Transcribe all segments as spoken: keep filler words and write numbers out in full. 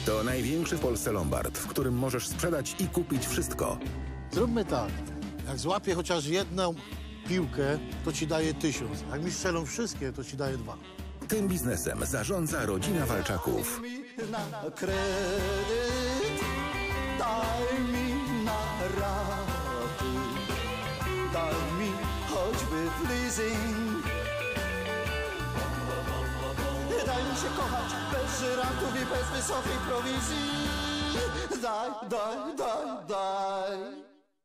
To największy w Polsce lombard, w którym możesz sprzedać i kupić wszystko. Zróbmy tak. Jak złapię chociaż jedną piłkę, to ci daje tysiąc. Jak mi strzelą wszystkie, to ci daje dwa. Tym biznesem zarządza rodzina Walczaków. Na kredyt, daj mi na raty, daj mi choćby w leasing. Daj mi się kochać bez żyrantów i bez wysokiej prowizji. Daj, daj, daj, daj.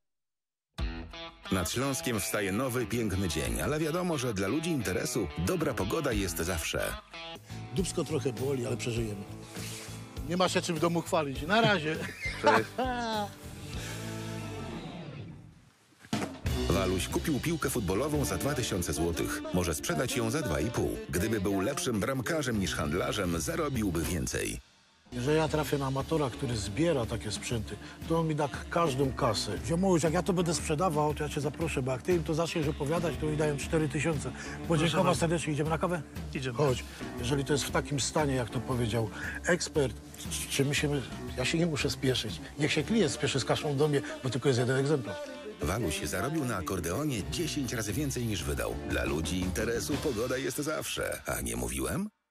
Nad Śląskiem wstaje nowy, piękny dzień, ale wiadomo, że dla ludzi interesu dobra pogoda jest zawsze. Dupsko trochę boli, ale przeżyjemy. Nie ma się czym w domu chwalić. Na razie. Cześć. Waluś kupił piłkę futbolową za dwa tysiące złotych. Może sprzedać ją za dwa i pół. Gdyby był lepszym bramkarzem niż handlarzem, zarobiłby więcej. Że ja trafię na amatora, który zbiera takie sprzęty, to on mi da każdą kasę. Ziomuś, jak ja to będę sprzedawał, to ja cię zaproszę, bo jak ty im to zaczniesz opowiadać, to mi dają cztery tysiące. Podziękować serdecznie. Idziemy na kawę? Idziemy. Chodź. Jeżeli to jest w takim stanie, jak to powiedział ekspert, czy my się... Ja się nie muszę spieszyć. Niech się klient spieszy z kaszą do mnie, bo tylko jest jeden egzemplarz. Waluś zarobił na akordeonie dziesięć razy więcej niż wydał. Dla ludzi interesu pogoda jest zawsze, a nie mówiłem?